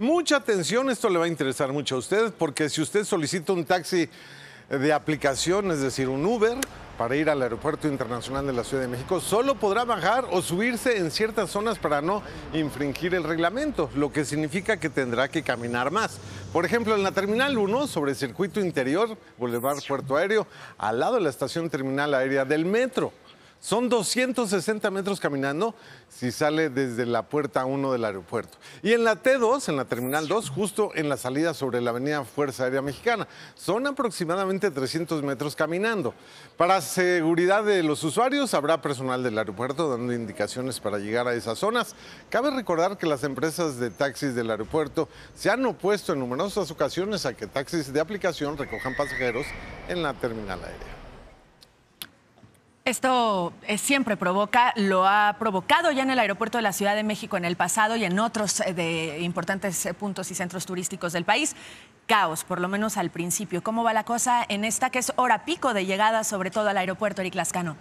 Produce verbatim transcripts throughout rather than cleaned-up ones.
Mucha atención, esto le va a interesar mucho a usted, porque si usted solicita un taxi de aplicación, es decir, un Uber, para ir al Aeropuerto Internacional de la Ciudad de México, solo podrá bajar o subirse en ciertas zonas para no infringir el reglamento, lo que significa que tendrá que caminar más. Por ejemplo, en la Terminal uno, sobre Circuito Interior, Boulevard Puerto Aéreo, al lado de la estación terminal aérea del metro. Son doscientos sesenta metros caminando si sale desde la puerta uno del aeropuerto. Y en la T dos, en la Terminal dos, justo en la salida sobre la avenida Fuerza Aérea Mexicana, son aproximadamente trescientos metros caminando. Para seguridad de los usuarios, habrá personal del aeropuerto dando indicaciones para llegar a esas zonas. Cabe recordar que las empresas de taxis del aeropuerto se han opuesto en numerosas ocasiones a que taxis de aplicación recojan pasajeros en la terminal aérea. Esto eh, siempre provoca, lo ha provocado ya en el aeropuerto de la Ciudad de México en el pasado y en otros eh, de importantes eh, puntos y centros turísticos del país. Caos, por lo menos al principio. ¿Cómo va la cosa en esta que es hora pico de llegada, sobre todo al aeropuerto, Eric Lascano?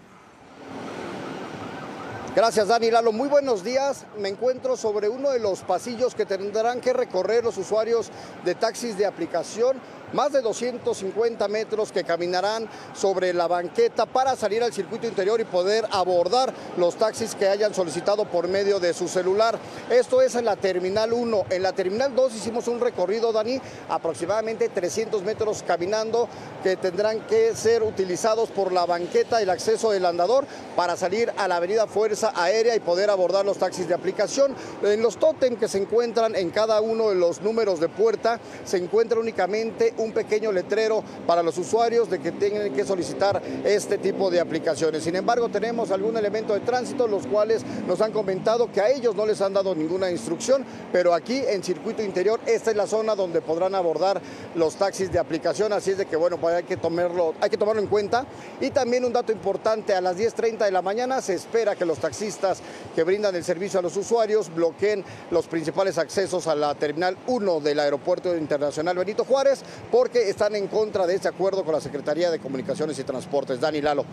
Gracias, Dani. Lalo, muy buenos días. Me encuentro sobre uno de los pasillos que tendrán que recorrer los usuarios de taxis de aplicación. Más de doscientos cincuenta metros que caminarán sobre la banqueta para salir al circuito interior y poder abordar los taxis que hayan solicitado por medio de su celular. Esto es en la Terminal uno. En la Terminal dos hicimos un recorrido, Dani, aproximadamente trescientos metros caminando que tendrán que ser utilizados por la banqueta y el acceso del andador para salir a la avenida Fuerza Aérea y poder abordar los taxis de aplicación. En los tótem que se encuentran en cada uno de los números de puerta se encuentra únicamente un pequeño letrero para los usuarios de que tienen que solicitar este tipo de aplicaciones. Sin embargo, tenemos algún elemento de tránsito, los cuales nos han comentado que a ellos no les han dado ninguna instrucción, pero aquí en circuito interior, esta es la zona donde podrán abordar los taxis de aplicación, así es de que, bueno, pues hay que tomarlo, hay que tomarlo en cuenta. Y también un dato importante, a las diez treinta de la mañana se espera que los taxistas que brindan el servicio a los usuarios bloqueen los principales accesos a la Terminal uno del Aeropuerto Internacional Benito Juárez, porque están en contra de este acuerdo con la Secretaría de Comunicaciones y Transportes. Dani, Lalo.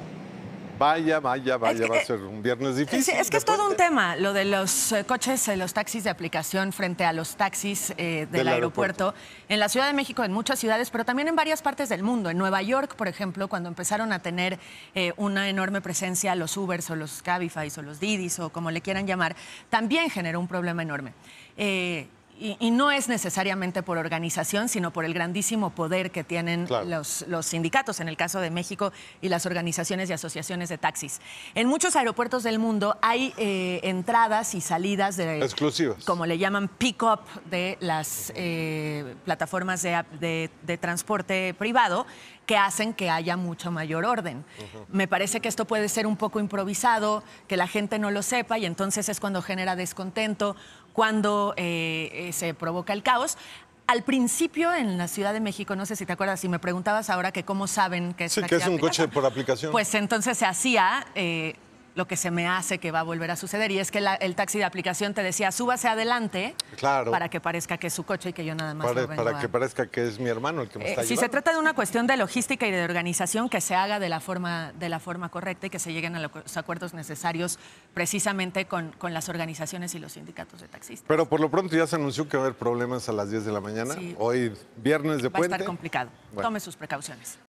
Vaya, vaya, vaya, es que, va a ser un viernes difícil. Es, es que es todo un tema, lo de los eh, coches, eh, los taxis de aplicación frente a los taxis eh, del, del aeropuerto. aeropuerto. En la Ciudad de México, en muchas ciudades, pero también en varias partes del mundo. En Nueva York, por ejemplo, cuando empezaron a tener eh, una enorme presencia los Ubers o los Cabify o los Didis o como le quieran llamar, también generó un problema enorme. Eh, Y, y no es necesariamente por organización, sino por el grandísimo poder que tienen claro. los, los sindicatos, en el caso de México, y las organizaciones y asociaciones de taxis. En muchos aeropuertos del mundo hay eh, entradas y salidas de, exclusivas, como le llaman, pick-up de las eh, plataformas de, de, de transporte privado, que hacen que haya mucho mayor orden. Uh-huh. Me parece que esto puede ser un poco improvisado, que la gente no lo sepa y entonces es cuando genera descontento, cuando eh, eh, se provoca el caos. Al principio en la Ciudad de México, no sé si te acuerdas, si me preguntabas ahora que cómo saben que es, sí, que es un coche por aplicación. Pues entonces se hacía eh, lo que se me hace que va a volver a suceder, y es que la, el taxi de aplicación te decía, súbase adelante, claro, para que parezca que es su coche y que yo nada más para, lo vengo para a... que parezca que es mi hermano el que me eh, está Si llevando. se trata de una cuestión de logística y de organización, que se haga de la forma, de la forma correcta y que se lleguen a los acuerdos necesarios precisamente con, con las organizaciones y los sindicatos de taxistas. Pero por lo pronto ya se anunció que va a haber problemas a las diez de la mañana. Sí. Hoy, viernes de va puente. Va a estar complicado. Bueno. Tome sus precauciones.